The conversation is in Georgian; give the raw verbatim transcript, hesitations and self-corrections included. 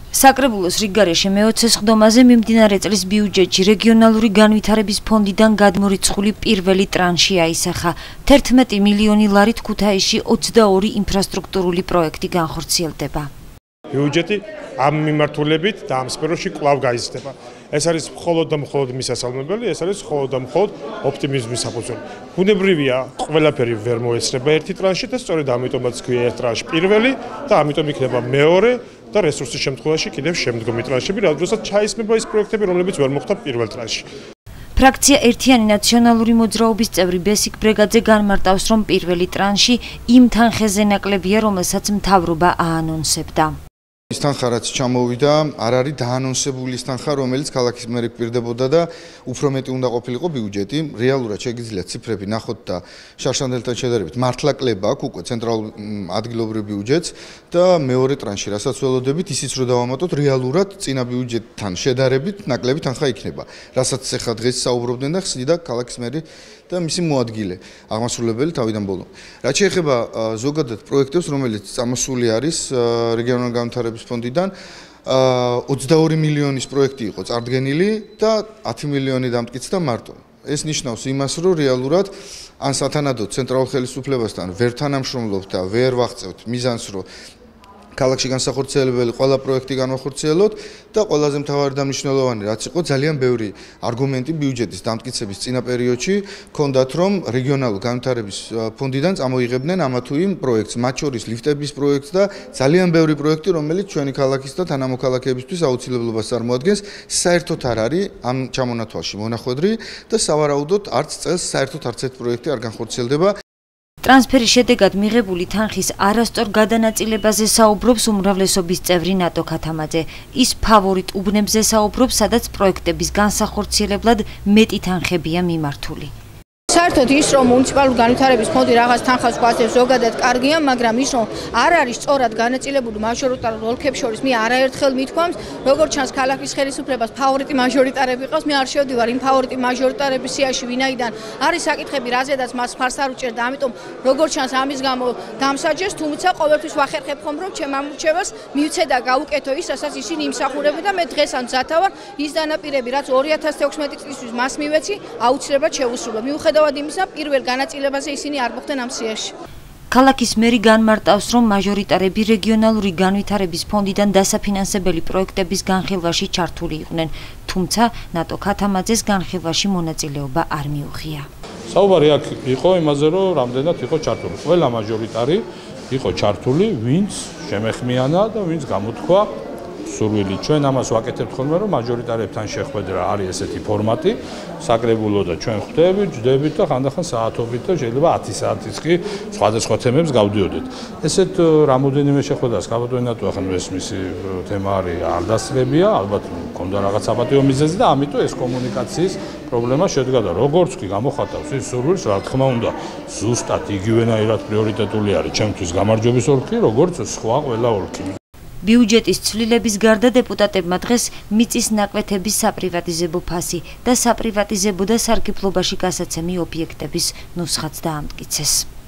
საკრებულოს რიგგარეშე მეოცე სხდომაზე მიმდინარე წლის ბიუჯეტში რეგიონალური განვითარების ფონდიდან გადმორიცხული პირველი ტრანში აისახა. თერთმეტი მილიონი ლარით ქუთაისში ოცდაორი ინფრასტრუქტურული პროექტი განხორციელდება. ბიუჯეტი ამ მიმართულებით და ამ სფეროში კვლავ გაიზრდება. ეს არის მხოლოდ და მხოლოდ მისასალმებელი, ეს არის მხოლოდ და მხოლოდ ოპტიმიზმის საფუძველი. ბუნებრივია, ყველაფერი ვერ მოეცრება ერთი ტრანში და სწორედ ამიტომაც ქვია ერთ ტრანში პირველი და ამიტომ იქნება მეორე და რესურსის შემთხვევაში კიდევ შემდგომი ტრანშები, რადგანაც ჩაისმება ის პროექტები, რომლებიც ვერ მოხდა პირველ ტრანში. ფრაქცია ერთიანი ნაციონალური მოძრაობის წევრი ბესიკ ბრეგაძე განმარტავს, რომ პირველი ტრანში იმ თანხეზე ნაკლებია, რომელსაც მთავრობა აანონსებდა. ის თანხა რაც ჩამოვიდა, არ არის დაანონსებული ის თანხა, რომელიც ქალაქის მერე გვპირდებოდა და უფრო მეტი უნდა ყოფილიყო ბიუჯეტი. რეალურად შეგიძლიათ ციფრები ნახოთ და შარშანდელთან შედარებით მართლა კლება აქვს უკვე ცენტრალურ ადგილობრივ ბიუჯეტს და მეორე ტრანში, რასაც ველოდებით, ისიც რომ დავამატოთ, რეალურად წინა ბიუჯეტთან შედარებით ნაკლები თანხა იქნება. რასაც ახლა დღეს საუბრობდნენ და ხსნიდა ქალაქის მერი და მისი მოადგილე, აღმასრულებელი თავიდან ბოლომდე. რაც შეეხება ზოგადად პროექტებს, რომელიც წამოსული არის რეგიონალური განვითარების ფონდიდან, ოცდაორი მილიონის პროექტი იყო წარდგენილი და ათი მილიონი დამტკიცდა მარტო. ეს ნიშნავს იმას, რომ რეალურად ან სათანადოდ ცენტრალურ ხელისუფლებასთან ვერ თანამშრომლობთ და ვერ ვაღწევთ მიზანს, რომ ქალაქში განსახორციელებელი ყველა პროექტი განვახორციელოთ და ყველაზე მთავარი და მნიშვნელოვანი რაც იყო, ძალიან ბევრი არგუმენტი ბიუჯეტის დამტკიცების წინა პერიოდში ჰქონდათ, რომ რეგიონალურ განვითარების ფონდიდან წამოიღებდნენ ამა თუ იმ პროექტს, მათ შორის ლიფტების პროექტს და ძალიან ბევრი პროექტი, რომელიც ჩვენი ქალაქის და თანამოქალაქეებისთვის აუცილებლობას წარმოადგენს, საერთოდ არ არის ამ ჩამონათვალში მონახვედრი და სავარაუდოდ არც წელს საერთოდ არც ერთ პროექტი არ განხორციელდება. ტრანსფერის შედეგად მიღებული თანხის არასწორ გადანაწილებაზე საუბრობს უმრავლესობის წევრი ნატო ქათამაძე. ის ფავორიტ უბნებზე საუბრობს, სადაც პროექტების განსახორციელებლად მეტი თანხებია მიმართული. საერთოდ ის, რომ მუნიციპალური განვითარების ფონდი რაღაც თანხას გვაძლევს, ზოგადად კარგია, მაგრამ ის, რომ არ არის სწორად განაწილებული მაჟორიტარულ ოლქებს შორის, მე არაერთხელ მithქვამს, როგორც ჩანს ქალაქის ხელისუფლებას ფავორიტი მაჟორიტარები ყავს, მე არ შევდივარ იმ ფავორიტი მაჟორიტარების სიაში, ვინაიდან არის საკითხები, რაზედაც მას ფარს არ უჭერდა, ამიტომ როგორც ჩანს ამის გამო დამსაჯეს, თუმცა ყოველთვის ვახერხებ ხომ, რომ ჩემ ამორჩევას მივცე და გავუკეთო ის, რასაც ისინი იმსახურებენ და მე დღეს ამ ძათა ვარ, ის დანაპირები, რაც ორი ათას თექვსმეტი წლისთვის მას მივეცი, აუცილებლად შევუსრულო. მიუხედავად იმისა, პირველ განაწილებაზე ისინი არ მოხდნენ ამ სიაში. ქალაქის მერი განმარტავს, რომ მაჟორიტარები რეგიონალური განვითარების ფონდიდან დასაფინანსებელი პროექტების განხილვაში ჩართული იყვნენ, თუმცა ნატო ქათამაძეს განხილვაში მონაწილეობა არ მიუღია. საუბარი აქ იყო იმაზე, რომ რამდენად იყო ჩართული. ყველა მაჟორიტარი იყო ჩართული, ვინც შემეხმიანა და ვინც გამოთქვა სურვილი. ჩვენ ამას ვაკეთებთ ხოლმე, რომ მაჟორიტარებთან შეხვედრა არის ესეთი ფორმატი, საკრებულო და ჩვენ ხვდებით, ჯდებით და ხანდახან საათობით და შეიძლება ათი საათიც კი სხვადასხვა თემებს გავდიოდეთ. ესეთ რამოდენიმე შეხვედრას გავატოვინათ, ახლა ეს მისი თემა არის არ დასწრებია, ალბათ მქონდა რაღაც საპატიო მიზეზი და ამიტომ ეს კომუნიკაციის პრობლემა შედგა და როგორც კი გამოხატავს ის სურვილს, რა თქმა უნდა, ზუსტად იგივენაირად პრიორიტეტული არის ჩემთვის გამარჯვების ოლქი, როგორც სხვა ყველა ოლქი. ბიუჯეტის ცვლილების გარდა დეპუტატებმა დღეს მიწის ნაკვეთების საპრივატიზებო ფასი და საპრივატიზებო და სარგებლობაში გასაცემი ობიექტების ნუსხაც დაამტკიცეს.